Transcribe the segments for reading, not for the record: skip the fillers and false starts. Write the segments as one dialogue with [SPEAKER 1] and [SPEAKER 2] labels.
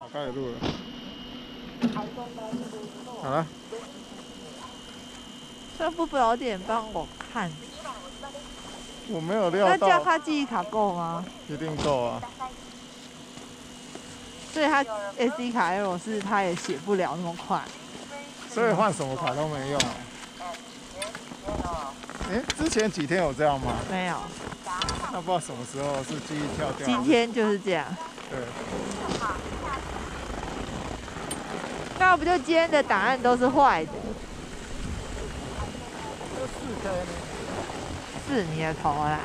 [SPEAKER 1] 好，开始录了。好了。
[SPEAKER 2] 这不早点帮我看？
[SPEAKER 1] 我没有料到。
[SPEAKER 2] 那这样他记忆卡够吗？
[SPEAKER 1] 一定够啊。
[SPEAKER 2] 所以他 SD 卡 L 是他也写不了那么快。
[SPEAKER 1] 所以换什么卡都没用啊。之前几天有这样吗？
[SPEAKER 2] 没有。
[SPEAKER 1] 那不知道什么时候是记忆跳掉。
[SPEAKER 2] 今天就是这样。
[SPEAKER 1] 对。
[SPEAKER 2] 那不就今天的档案都是坏的？
[SPEAKER 1] 这4K 呢？
[SPEAKER 2] 是你的头啦。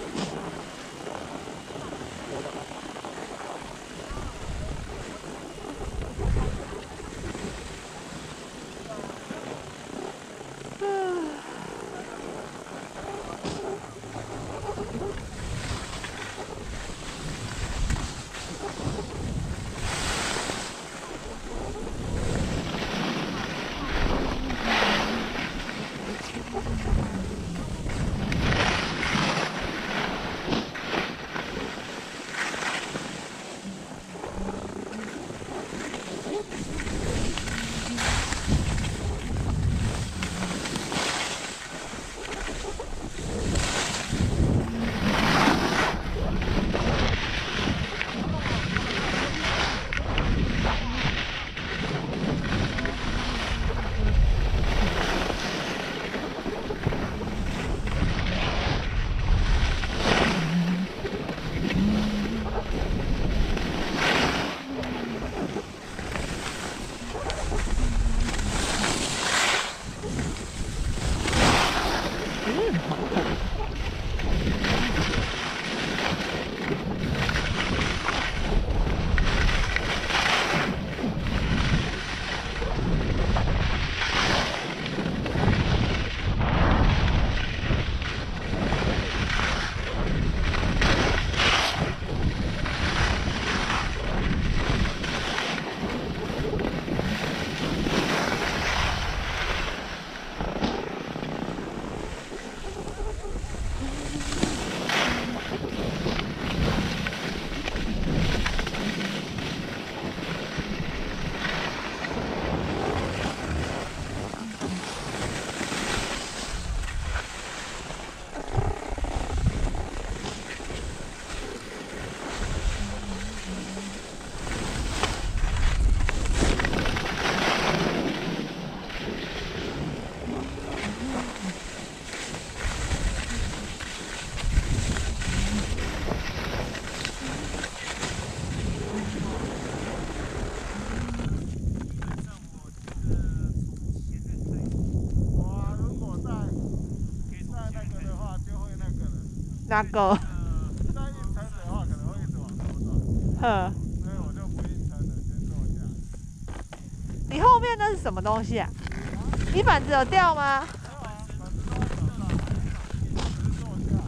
[SPEAKER 2] 那个。
[SPEAKER 1] 再硬撑的话，可能会一直往头转。
[SPEAKER 2] 呵。
[SPEAKER 1] 所以我就不硬撑了，先坐下。
[SPEAKER 2] 你后面那是什么东西啊？你板子有掉吗？
[SPEAKER 1] 没有啊，板子都在脚上，只是坐下。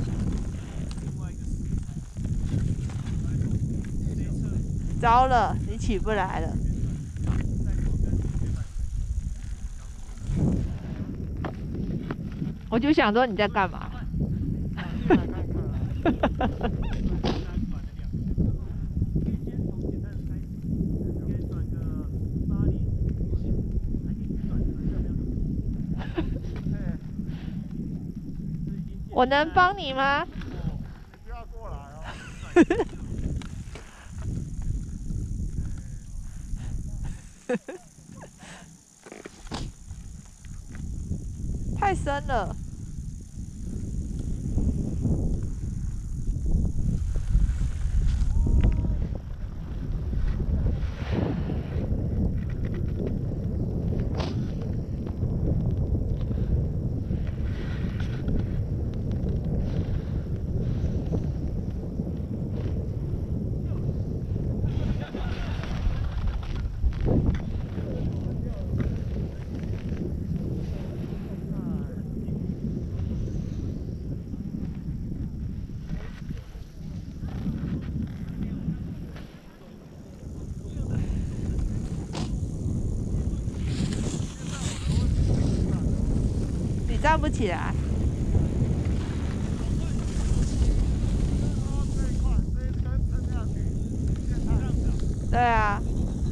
[SPEAKER 2] 糟了，你起不来了。我就想说你在干嘛？我能帮你吗？
[SPEAKER 1] 你不要过来哦。
[SPEAKER 2] 太深了。站不起来。对啊。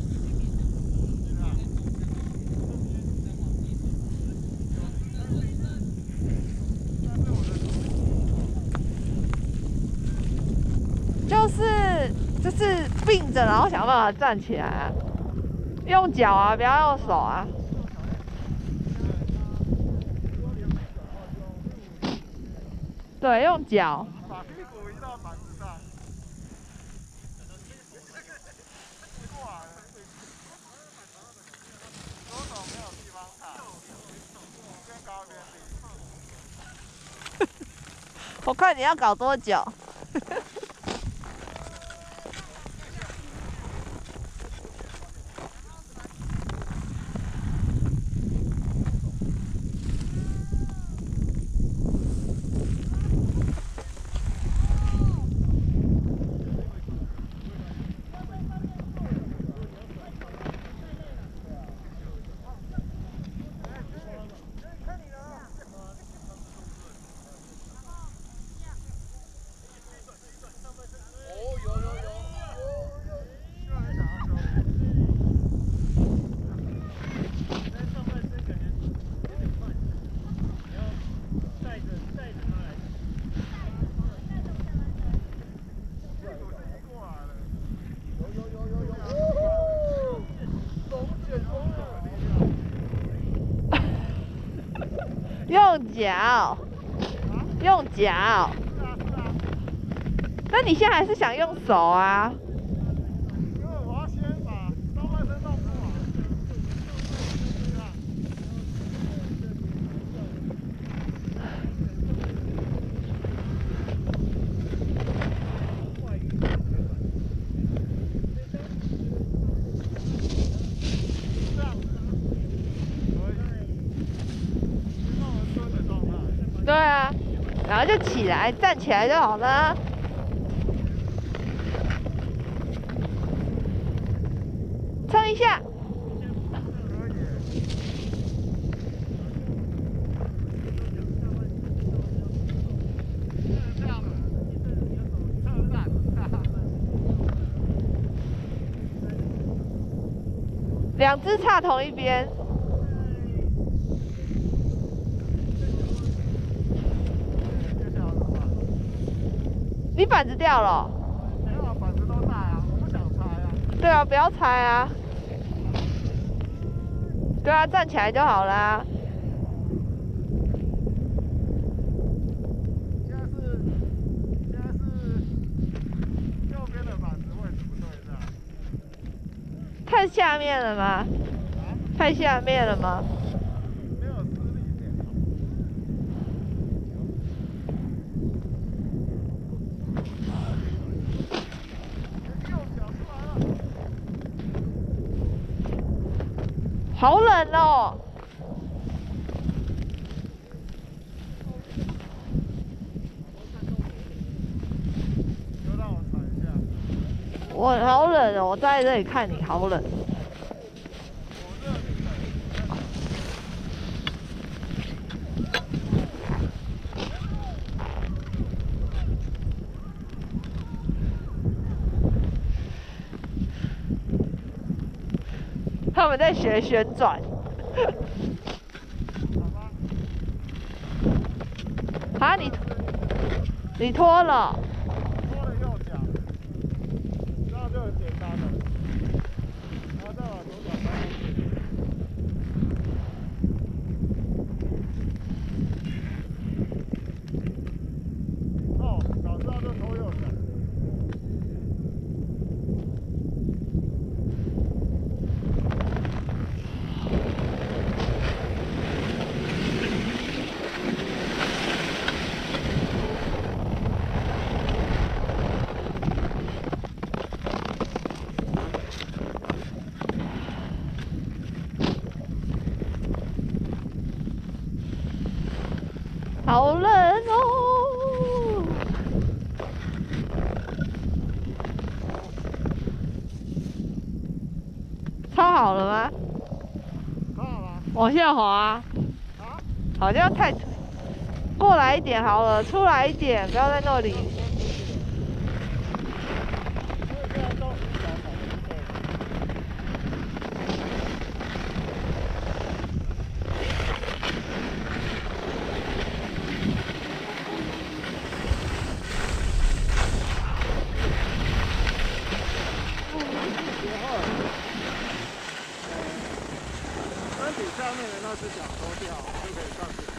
[SPEAKER 2] 就是并着，然后想办法站起来啊，用脚啊，不要用手啊。对，用脚。
[SPEAKER 1] 把屁股移到板子上。过来了。左手没有地方踩，边高边低。
[SPEAKER 2] 我看你要搞多久？用脚，用脚。那你现在还是想用手啊？
[SPEAKER 1] 因为我要先把上半身弄过来。这样子，可以。让我蹲的状态。
[SPEAKER 2] 对啊，然后就起来，站起来就好了。撑一下。两只插同一边。你板子掉了？
[SPEAKER 1] 没有，板子都在啊，我不想拆啊。
[SPEAKER 2] 对啊，不要拆啊。对啊，站起来就好啦。
[SPEAKER 1] 现在是右边的板子位置不对，是吧？
[SPEAKER 2] 太下面了吗？
[SPEAKER 1] 啊？
[SPEAKER 2] 太下面了吗？
[SPEAKER 1] 没有施力点。右脚出来了。
[SPEAKER 2] 好冷哦。
[SPEAKER 1] 就让我踩一下。
[SPEAKER 2] 我好冷哦，我在这里看你好冷。
[SPEAKER 1] 我热你冷。
[SPEAKER 2] 他们在学旋转。啊，你脱了？
[SPEAKER 1] 脱了右脚，这样就很简单了。然后再把左脚放上去。哦，早知道就脱右脚。
[SPEAKER 2] 好冷哦！抄好了吗？
[SPEAKER 1] 好了。
[SPEAKER 2] 往下滑啊！
[SPEAKER 1] 啊？
[SPEAKER 2] 好像太过来一点好了，出来一点，不要在那里。
[SPEAKER 1] 面的那只脚脱掉，就可以上去。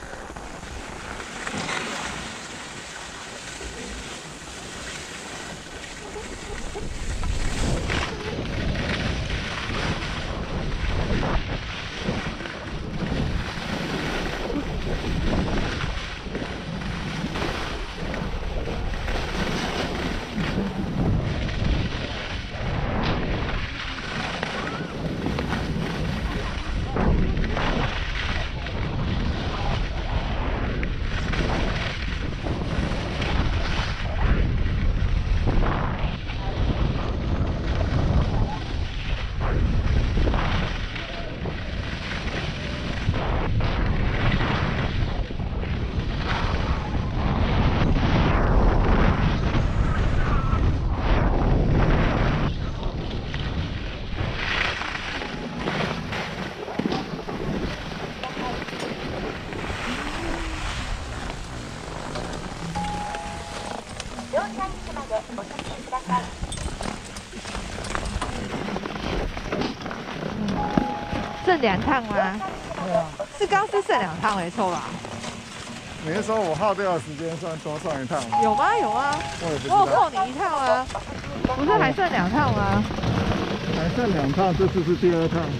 [SPEAKER 2] 剩2趟吗？
[SPEAKER 1] 对啊，
[SPEAKER 2] 是刚是剩2趟没错吧？
[SPEAKER 1] 你是说我耗掉的时间多算一趟吗？
[SPEAKER 2] 有吗？有啊，
[SPEAKER 1] 我也不知道。
[SPEAKER 2] 我有扣你1趟啊，不是还剩2趟吗？
[SPEAKER 1] 还剩2趟，这次是第2趟。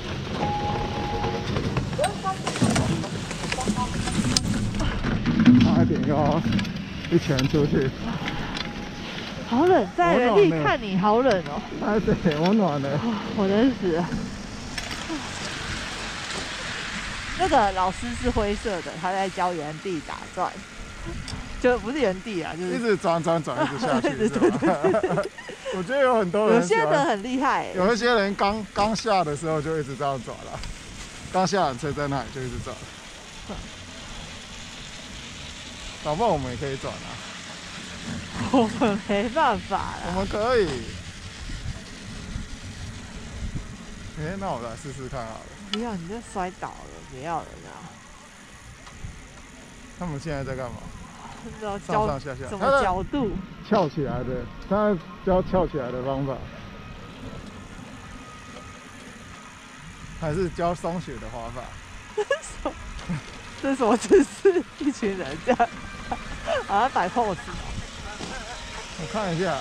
[SPEAKER 1] 差一点要一拳出去。
[SPEAKER 2] 好冷，在原地看你好冷哦。
[SPEAKER 1] 哎，对，我暖了。
[SPEAKER 2] 我真是。那个老师是灰色的，他在教原地打转，就不是原地啊，就是
[SPEAKER 1] 一直转，一直下去，是吧？我觉得有很多人，
[SPEAKER 2] 有些人很厉害，
[SPEAKER 1] 有一些人刚下的时候就一直这样转了，刚下缆车在那里就一直转。搞不好我们也可以转啊。
[SPEAKER 2] 我们没办法了。
[SPEAKER 1] 我们可以。哎，那我来试试看好了。
[SPEAKER 2] 不要，你这摔倒了，不要了啦。
[SPEAKER 1] 他们现在在干嘛？
[SPEAKER 2] 上
[SPEAKER 1] 上下下。
[SPEAKER 2] 什么角度？
[SPEAKER 1] 翘起来的，他教翘起来的方法，还是教松雪的滑法？
[SPEAKER 2] 这是什么姿势？一群人这样，好像摆 pose。
[SPEAKER 1] 我看一下，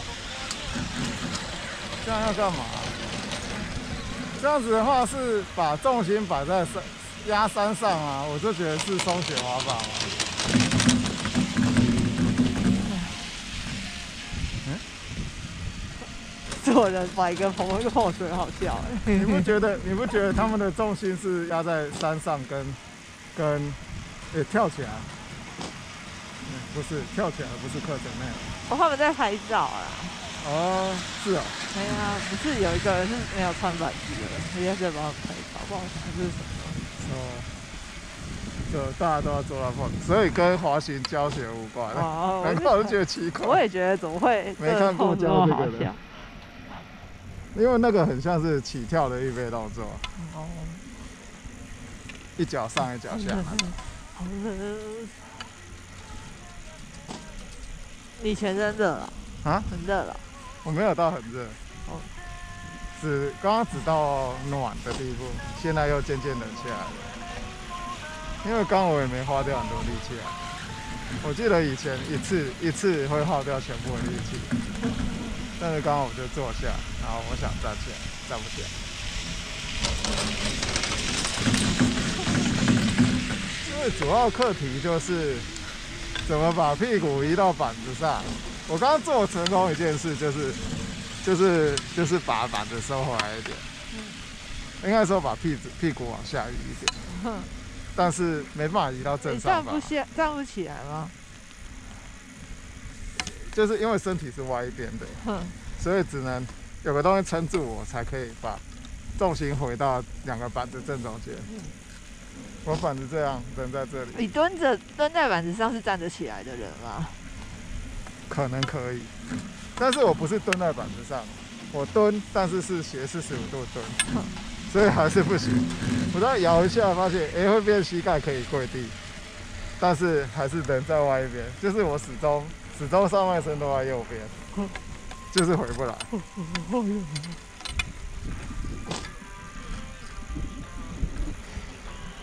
[SPEAKER 1] 这样要干嘛？这样子的话是把重心摆在压山上啊，我就觉得是松雪滑法嘛。
[SPEAKER 2] 做人摆一个pose 很好笑哎。
[SPEAKER 1] 你不觉得他们的重心是压在山上跟跳起来？不是跳起来，不是课程内容。
[SPEAKER 2] 哦，他们在拍照啊。
[SPEAKER 1] 哦，是哦。
[SPEAKER 2] 哎呀，不是有一个人是没有穿板子的，人家在帮他拍照，不知道这是什么。
[SPEAKER 1] 哦，就大家都要做到碰，所以跟滑行教学无关。
[SPEAKER 2] 哦，
[SPEAKER 1] 难怪我就觉得奇怪。
[SPEAKER 2] 我也觉得怎么会
[SPEAKER 1] 没看过教这个的，因为那个很像是起跳的预备动作。哦。一脚上一脚下。
[SPEAKER 2] 好冷。你全身热了？啊？很热了。
[SPEAKER 1] 我没有到很热。哦。刚刚只到暖的地步，现在又渐渐冷下来了。因为刚我也没花掉很多力气啊。我记得以前一次会耗掉全部的力气，但是刚刚我就坐下，然后我想站起来，站不起来。因为主要课题就是怎么把屁股移到板子上。我刚刚做成功一件事，就是把板子收回来一点，应该说把屁股往下移一点，但是没办法移到正上方。
[SPEAKER 2] 站不起来吗？
[SPEAKER 1] 就是因为身体是歪一边的，所以只能有个东西撑住我，才可以把重心回到2个板子正中间。我板子这样人在这里。
[SPEAKER 2] 你蹲在板子上是站得起来的人吗？
[SPEAKER 1] 可能可以，但是我不是蹲在板子上，我蹲，但是是斜45度蹲，所以还是不行。我再摇一下，发现会变膝盖可以跪地，但是还是人在歪一边，就是我始终上半身都在右边，就是回不来。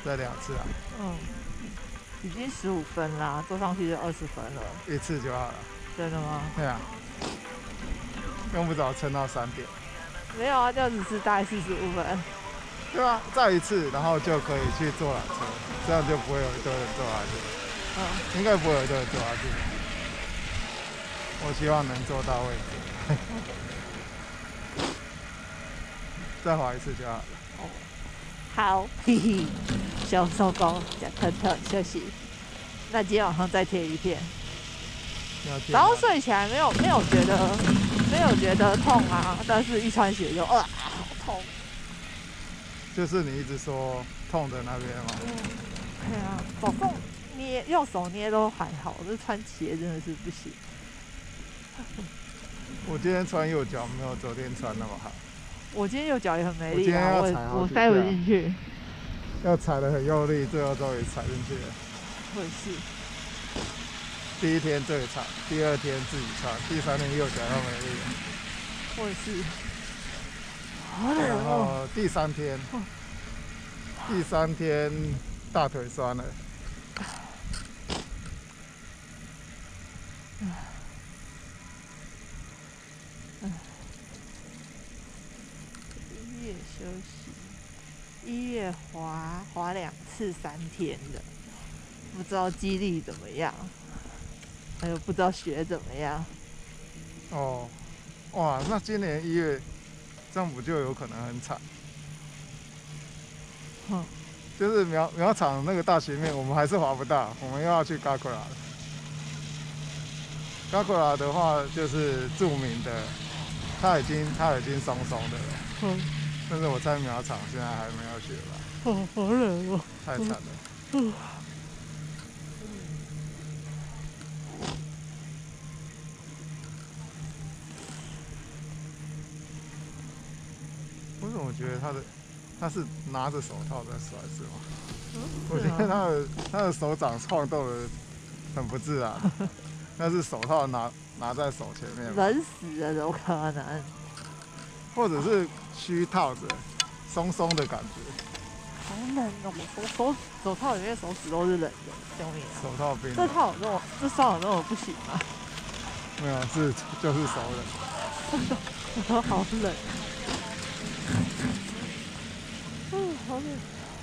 [SPEAKER 1] 再2次啊？
[SPEAKER 2] 嗯，已经15分啦，坐上去就20分了。
[SPEAKER 1] 1次就好了。
[SPEAKER 2] 真的吗？
[SPEAKER 1] 对啊，用不着撑到3点。
[SPEAKER 2] 没有啊，这样只是大概45分。
[SPEAKER 1] 对啊，再1次，然后就可以去坐缆车，这样就不会有一堆人坐下去。应该不会有一堆人坐下去。我希望能坐到位置。再滑1次就好了。
[SPEAKER 2] 好，嘿嘿，小收工，脚疼疼休息。那今天晚上再贴一片。然后睡起来没有觉得痛啊，但是一穿鞋就好痛。
[SPEAKER 1] 就是你一直说痛的那边吗？
[SPEAKER 2] 对啊，手动用手捏都还好，这穿鞋真的是不行。
[SPEAKER 1] 我今天穿右脚没有昨天穿那么好。
[SPEAKER 2] 我今天右脚也很没力啊，我塞不进去。
[SPEAKER 1] 要踩得很用力，最后终于踩进去了。
[SPEAKER 2] 我也是。
[SPEAKER 1] 第1天最惨，第2天自己穿，第3天右脚又没力。
[SPEAKER 2] 我也是。
[SPEAKER 1] 然后第3天大腿酸了。1月休息，1月滑2次3天的，不知道肌力怎么样，还有不知道雪怎么样。 哦，哇，那今年1月这样不就有可能很惨？就是苗场那个大斜面，我们还是滑不到，我们又要去嘎库拉了。嘎库拉的话，就是著名的，它已经松松的了。但是我在苗场现在还没有雪吧。好冷哦！太惨了。为什么我觉得他是拿着手套在甩是吗？我觉得他的手掌晃动的很不自然。那是手套拿在手前面。冷死了，有可能。或者是虚套着，松松的感觉。好冷哦！我手套里面手指都是冷的，救命啊！手套冰。这套这双有那种不行吗？没有，就是手冷。我好冷。好冷。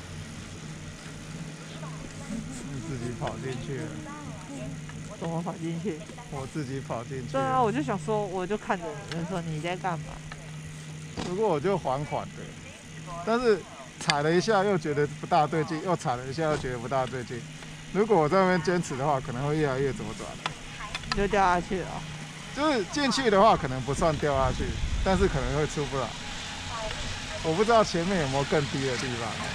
[SPEAKER 1] 你自己跑进去了。怎么跑进去？我自己跑进去。对啊，我就想说，我就看着你们说你在干嘛。不过我就缓缓的，但是踩了一下又觉得不大对劲，又踩了一下又觉得不大对劲。如果我在那边坚持的话，可能会越来越左转。就掉下去了。就是进去的话，可能不算掉下去，但是可能会出不来。我不知道前面有没有更低的地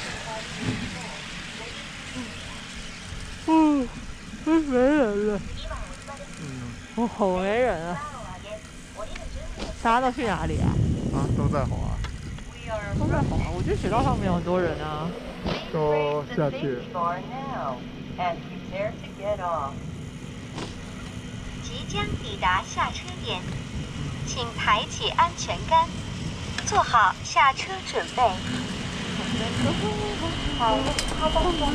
[SPEAKER 1] 方。没人了。我好没人啊。大家都去哪里啊？都在滑。都在滑，我觉得雪道上没有很多人啊。都下去了。即将抵达下车点，请抬起安全杆，做好下车准备。好，开动中。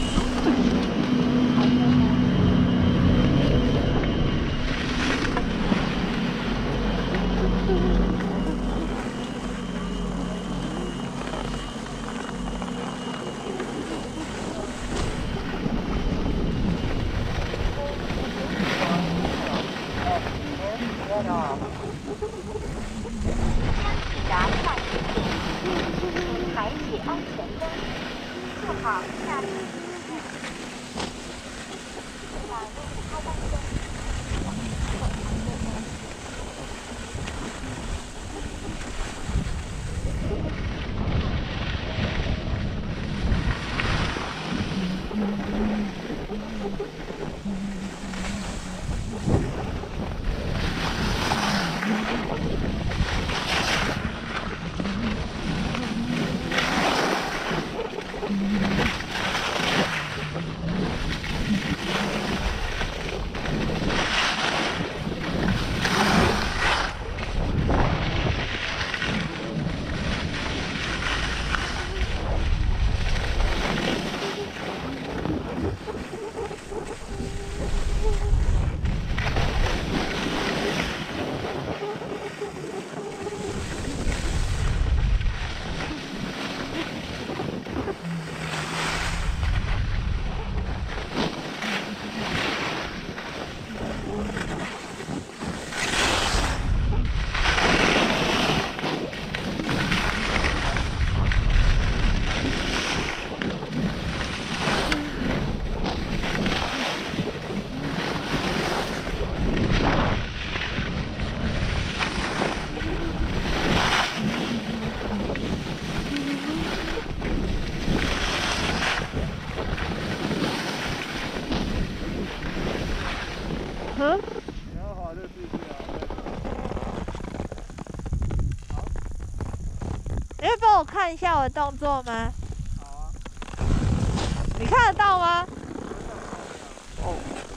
[SPEAKER 2] 看一下我的动作吗？
[SPEAKER 1] 好啊。
[SPEAKER 2] 你看得到吗？哦。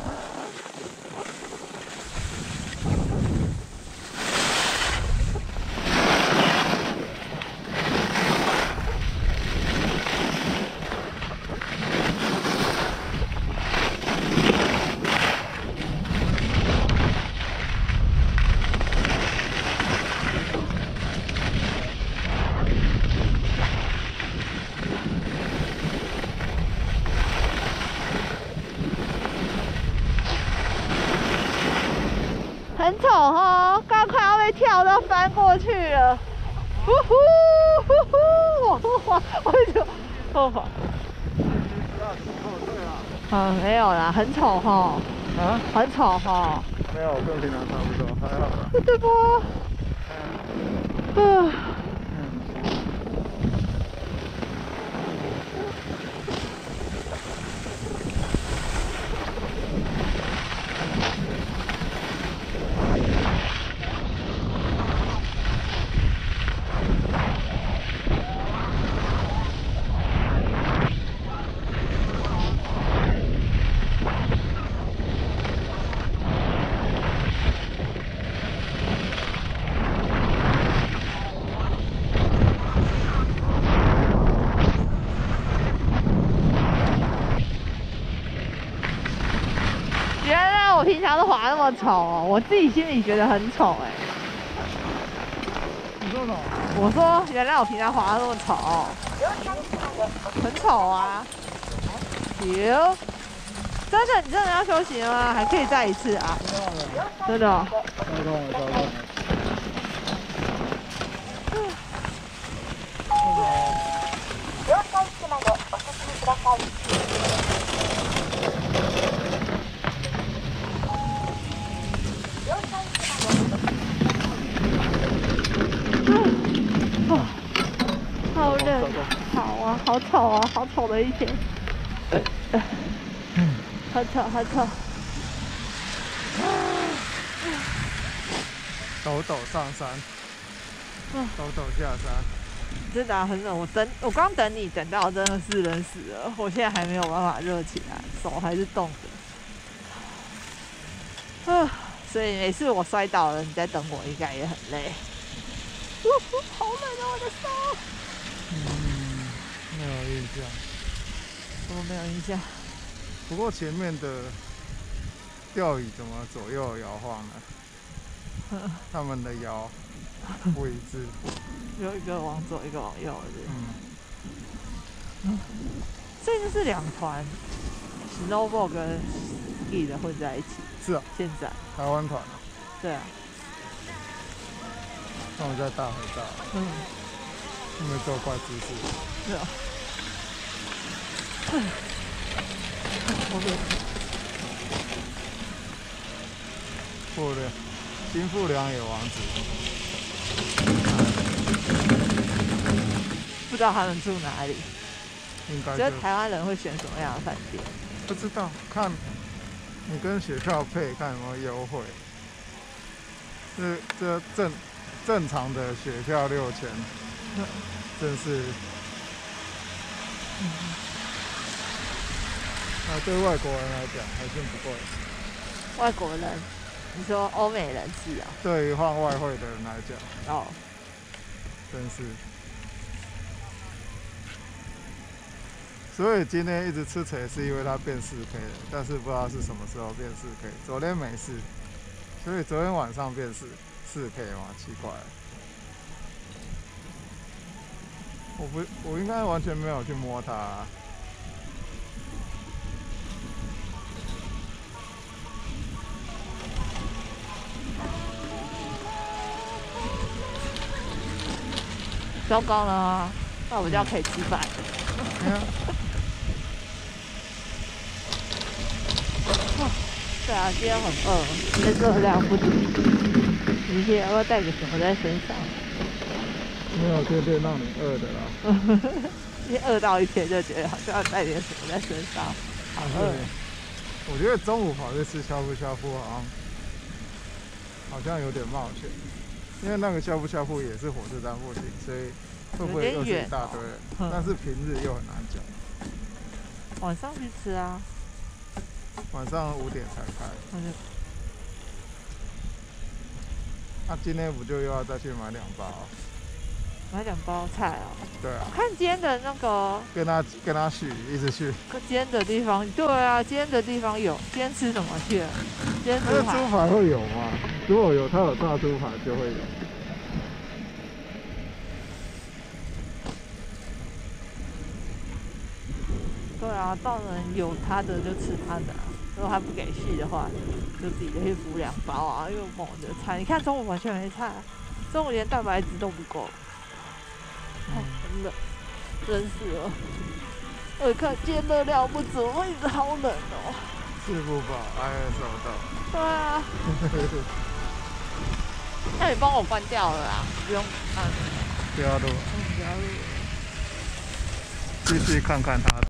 [SPEAKER 2] 很丑哦，刚快要被跳到翻过去了，呼呼呼呼，往后滑，我就后滑。没有啦，很丑哈。啊？很丑哈。
[SPEAKER 1] 没有，跟平常差不多，还好啦。
[SPEAKER 2] 对不？我平常都滑那么丑哦，我自己心里觉得很丑哎。
[SPEAKER 1] 你说什么？
[SPEAKER 2] 我说原来我平常滑那么丑，很丑啊。有，真的，你真的要休息了吗？还可以再一次啊？真的哦。
[SPEAKER 1] 交通了，交通了。
[SPEAKER 2] 好冷，好啊，好丑啊，好丑的一天，好丑，好丑。
[SPEAKER 1] 抖抖上山，抖抖下山。
[SPEAKER 2] 真的很冷，我刚等你等到真的是冷死了，我现在还没有办法热起来，手还是冻的。所以每次我摔倒了，你在等我，应该也很累。好冷啊，我的手。
[SPEAKER 1] 没有印象。
[SPEAKER 2] 我没有印象。
[SPEAKER 1] 不过前面的吊椅怎么左右摇晃呢？他们的摇不一致。
[SPEAKER 2] 有一个往左，一个往右的。所以这是两团 snowboard 跟 ski 的混在一起。
[SPEAKER 1] 是啊。
[SPEAKER 2] 现在。
[SPEAKER 1] 台湾团啊。
[SPEAKER 2] 对啊。
[SPEAKER 1] 他们在大河道。他们做怪姿势。
[SPEAKER 2] 是啊。
[SPEAKER 1] 富良，新富良野王子。
[SPEAKER 2] 不知道他们住哪里。
[SPEAKER 1] 应该。
[SPEAKER 2] 觉得台湾人会选什么样的饭店？
[SPEAKER 1] 不知道，看你跟学校配，看有没有优惠。这正常的学校6000，真是。那对外国人来讲还算不贵。
[SPEAKER 2] 外国人，你说欧美人士啊？
[SPEAKER 1] 对于换外汇的人来讲，
[SPEAKER 2] 哦，
[SPEAKER 1] 真是。所以今天一直吃扯，是因为它变4K 了，但是不知道是什么时候变4K。昨天没事，所以昨天晚上变4K 嘛，奇怪了。我应该完全没有去摸它啊。
[SPEAKER 2] 糟糕了，那我就要可以吃饭。对啊，今天很饿，今天热量不足。明天要带个什么在身上？
[SPEAKER 1] 没有天天让你饿的啦。
[SPEAKER 2] 今天饿到一天就觉得好像要带点什么在身上，好饿。
[SPEAKER 1] 我觉得中午跑去吃呷哺呷哺好像有点冒险，因为那个呷哺呷哺也是火车站附近，所以会不会又是一大堆人？但是平日又很难讲。
[SPEAKER 2] 晚上去吃啊。
[SPEAKER 1] 晚上5点才开。那今天不就又要再去买2包？
[SPEAKER 2] 买2包菜哦。
[SPEAKER 1] 对啊。
[SPEAKER 2] 看今天的那个。跟
[SPEAKER 1] 他续，一直续。
[SPEAKER 2] 今天的地方，对啊，今天的地方有。今天吃什么去了？今天猪排。
[SPEAKER 1] 猪排会有吗？如果有，他有炸猪排就会有。
[SPEAKER 2] 对啊，到人有他的就吃他的、啊，如果他不给续的话，就自己去补2包啊，又猛的菜。你看中午完全没菜、啊，中午连蛋白质都不够，很冷，真是了。我看今天热量不足，我一直好冷哦。
[SPEAKER 1] 吃不饱，挨饿受冻。
[SPEAKER 2] 对啊。那你帮我关掉了啦，不用按。
[SPEAKER 1] 不要录。
[SPEAKER 2] 不要录。
[SPEAKER 1] 继续看看他。